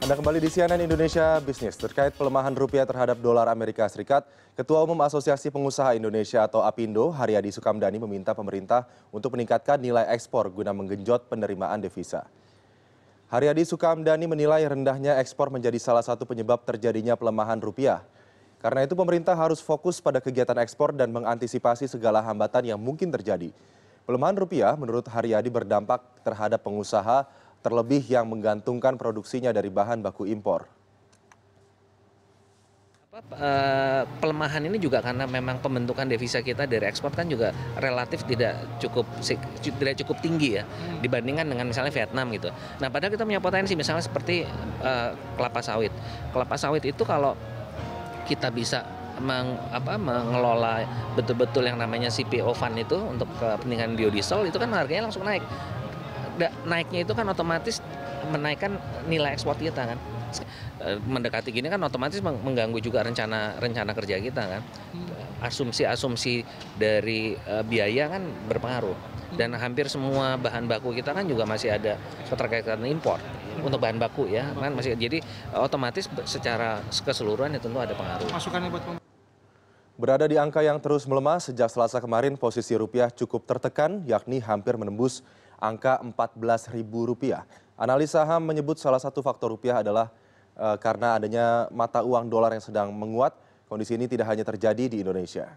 Anda kembali di CNN Indonesia Business. Terkait pelemahan rupiah terhadap dolar Amerika Serikat, Ketua Umum Asosiasi Pengusaha Indonesia atau APindo, Haryadi Sukamdhani meminta pemerintah untuk meningkatkan nilai ekspor guna menggenjot penerimaan devisa. Haryadi Sukamdhani menilai rendahnya ekspor menjadi salah satu penyebab terjadinya pelemahan rupiah. Karena itu pemerintah harus fokus pada kegiatan ekspor dan mengantisipasi segala hambatan yang mungkin terjadi. Pelemahan rupiah menurut Haryadi berdampak terhadap pengusaha terlebih yang menggantungkan produksinya dari bahan baku impor. Pelemahan ini juga karena memang pembentukan devisa kita dari ekspor kan juga relatif tidak cukup tinggi ya dibandingkan dengan misalnya Vietnam gitu. Nah, padahal kita punya potensi misalnya seperti kelapa sawit. Kelapa sawit itu kalau kita bisa mengelola betul-betul yang namanya CPO fund itu untuk kepentingan biodiesel itu kan harganya langsung naik. Naiknya itu kan otomatis menaikkan nilai ekspor kita kan. Mendekati gini kan otomatis mengganggu juga rencana kerja kita kan. Asumsi dari biaya kan berpengaruh. Dan hampir semua bahan baku kita kan juga masih ada keterkaitan impor untuk bahan baku ya kan masih, jadi otomatis secara keseluruhan itu tentu ada pengaruh. Masukannya buat Berada di angka yang terus melemah sejak Selasa kemarin, posisi rupiah cukup tertekan, yakni hampir menembus angka Rp14.000. Analis saham menyebut salah satu faktor rupiah adalah karena adanya mata uang dolar yang sedang menguat. Kondisi ini tidak hanya terjadi di Indonesia.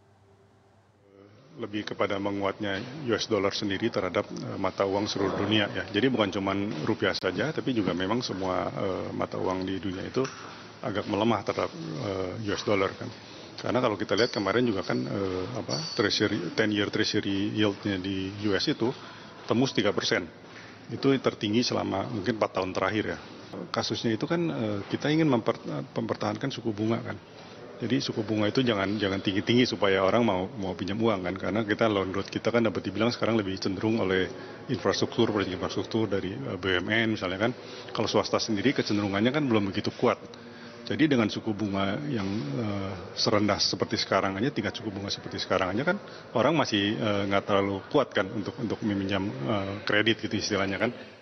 Lebih kepada menguatnya US dollar sendiri terhadap mata uang seluruh dunia ya. Jadi bukan cuma rupiah saja, tapi juga memang semua mata uang di dunia itu agak melemah terhadap US dollar kan. Karena kalau kita lihat kemarin juga kan 10-year treasury yieldnya di US itu tembus 3%. Itu tertinggi selama mungkin 4 tahun terakhir ya. Kasusnya itu kan kita ingin mempertahankan suku bunga kan. Jadi suku bunga itu jangan tinggi-tinggi supaya orang mau pinjam uang kan. Karena kita loan growth kita kan dapat dibilang sekarang lebih cenderung oleh proyek infrastruktur dari BUMN misalnya kan. Kalau swasta sendiri kecenderungannya kan belum begitu kuat. Jadi dengan suku bunga yang serendah seperti sekarang aja, tingkat suku bunga seperti sekarang aja kan orang masih nggak terlalu kuat kan untuk meminjam kredit gitu istilahnya kan.